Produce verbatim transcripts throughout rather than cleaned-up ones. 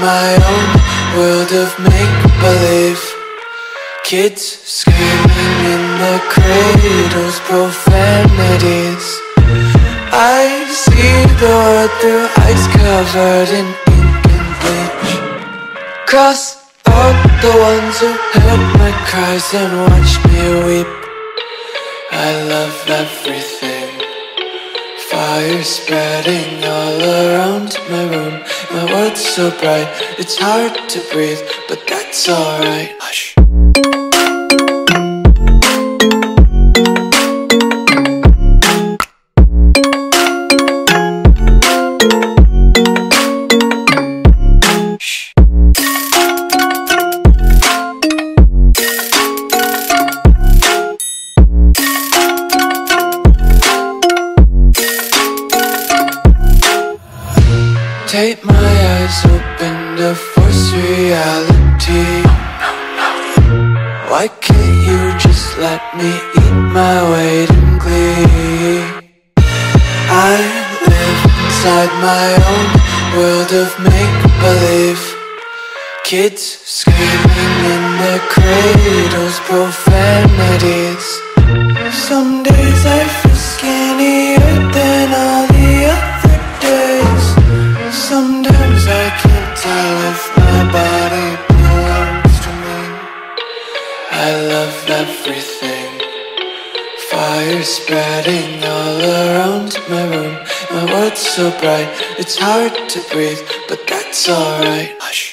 my own world of make-believe. Kids screaming in their cradles, profanities. I see the world through eyes covered in ink and bleach. Cross out the ones who heard my cries and watched me weep. I love everything. Fire spreading all around my room. My world's so bright, it's hard to breathe, but that's alright. Hush. Take my eyes open to force reality. Why can't you just let me eat my weight in glee? I live inside my own world of make-believe. Kids screaming in their cradles, profanities. Some days I feel skinnier than all the other days. Sometimes I can't tell if my body belongs to me. I love everything. Fire spreading all around my room. My world's so bright, it's hard to breathe, but that's alright. Hush.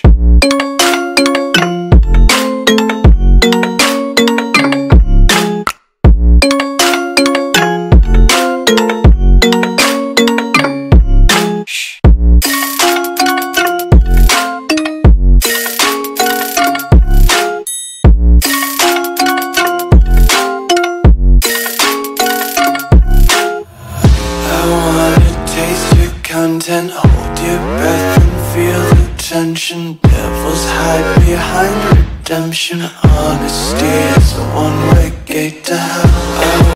Content, hold your breath and feel the tension. Devils hide behind redemption. Honesty is a one-way gate to hell.